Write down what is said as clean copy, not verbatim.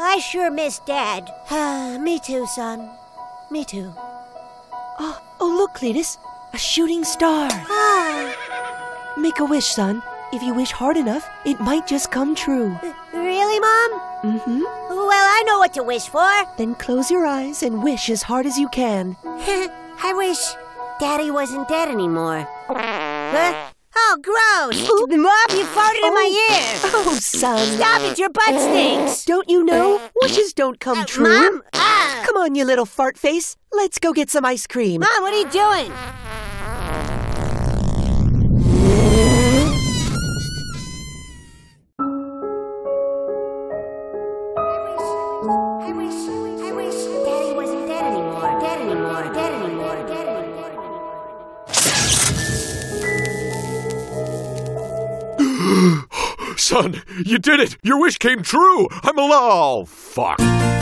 I sure miss Dad. Me too, son. Me too. Oh, look, Cletus. A shooting star. Make a wish, son. If you wish hard enough, it might just come true. Really, Mom? Mm-hmm. Well, I know what to wish for. Then close your eyes and wish as hard as you can. I wish Daddy wasn't dead anymore. Huh? Oh, gross! Mom, you farted in my ear! Oh, son. Stop it, your butt stinks! Don't you know? Wishes don't come true. Mom? Come on, you little fart face. Let's go get some ice cream. Mom, what are you doing? I wish Daddy wasn't dead anymore. Dead anymore. Dead anymore. Dead anymore. Son, you did it! Your wish came true! I'm alive! Oh, fuck.